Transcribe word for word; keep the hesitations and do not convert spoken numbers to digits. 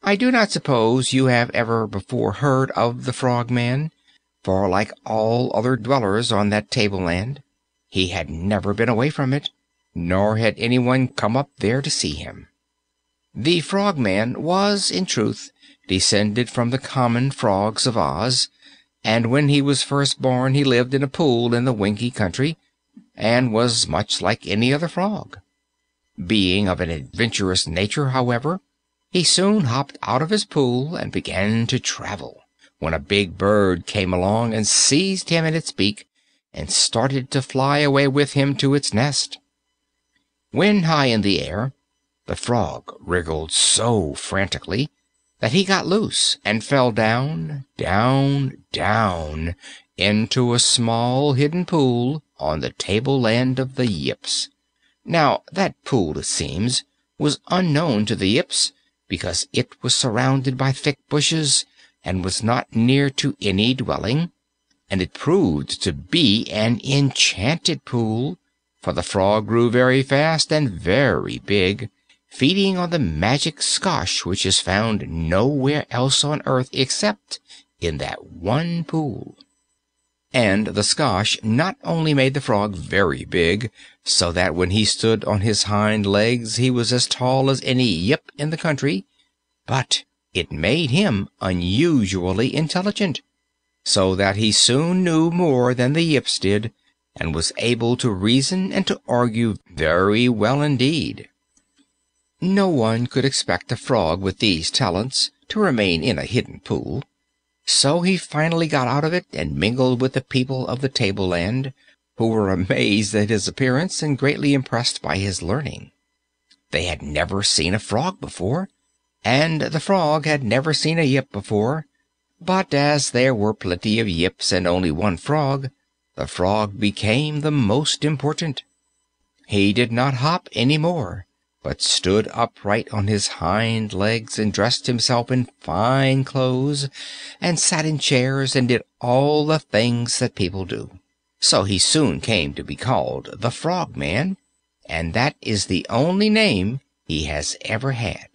I do not suppose you have ever before heard of the Frogman, for like all other dwellers on that tableland, he had never been away from it, nor had anyone come up there to see him. The Frogman was, in truth, descended from the common frogs of Oz, and when he was first born he lived in a pool in the Winkie Country, and was much like any other frog. Being of an adventurous nature, however, he soon hopped out of his pool and began to travel, when a big bird came along and seized him in its beak and started to fly away with him to its nest. When high in the air, the frog wriggled so frantically that he got loose and fell down, down, down into a small hidden pool on the tableland of the Yips. Now, that pool, it seems, was unknown to the Yips, because it was surrounded by thick bushes and was not near to any dwelling, and it proved to be an enchanted pool, for the frog grew very fast and very big, feeding on the magic skosh which is found nowhere else on earth except in that one pool. And the skosh not only made the frog very big, so that when he stood on his hind legs he was as tall as any Yip in the country, but it made him unusually intelligent, so that he soon knew more than the Yips did, and was able to reason and to argue very well indeed. No one could expect a frog with these talents to remain in a hidden pool, so he finally got out of it and mingled with the people of the tableland, who were amazed at his appearance and greatly impressed by his learning. They had never seen a frog before, and the frog had never seen a Yip before, but as there were plenty of Yips and only one frog, the frog became the most important. He did not hop any more, but stood upright on his hind legs and dressed himself in fine clothes and sat in chairs and did all the things that people do. So he soon came to be called the Frogman, and that is the only name he has ever had.